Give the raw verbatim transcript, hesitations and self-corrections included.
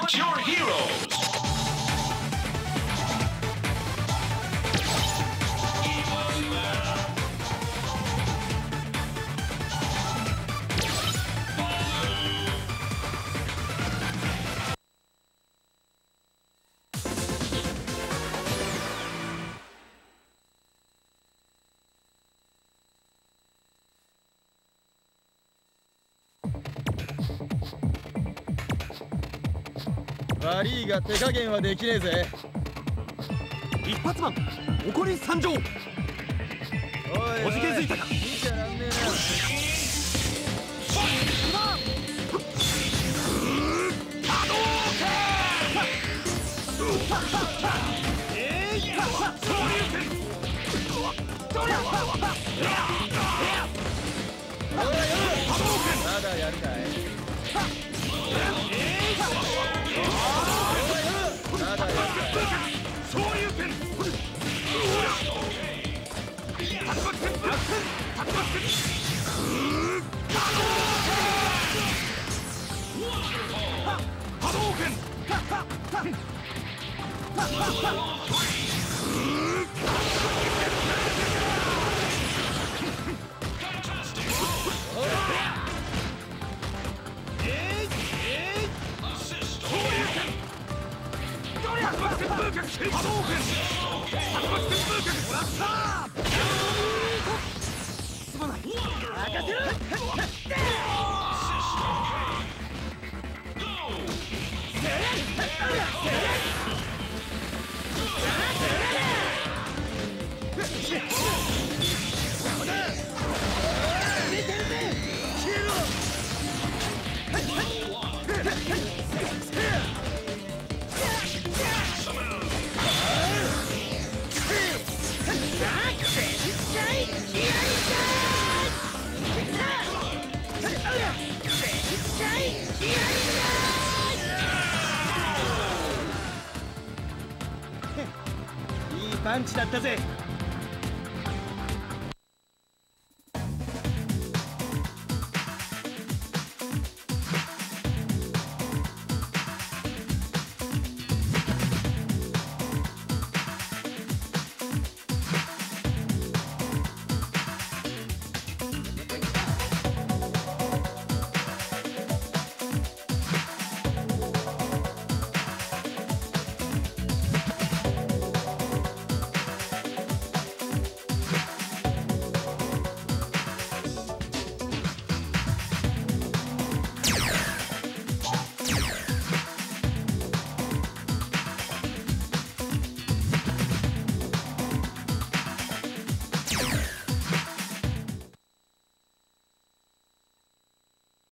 Select your heroes. 悪いが手加減はできねえぜ。 一発マン怒り参上。おいおじけづいたか。 見ちゃらんねえな。 波動拳。えいや昇竜拳。どりゃ波動拳。 まだやるかい。 昇竜拳。竜巻拳。竜巻拳。波動拳。波動拳。竜巻旋風脚。もらった。すまない。任せろ。いいパンチだったぜ。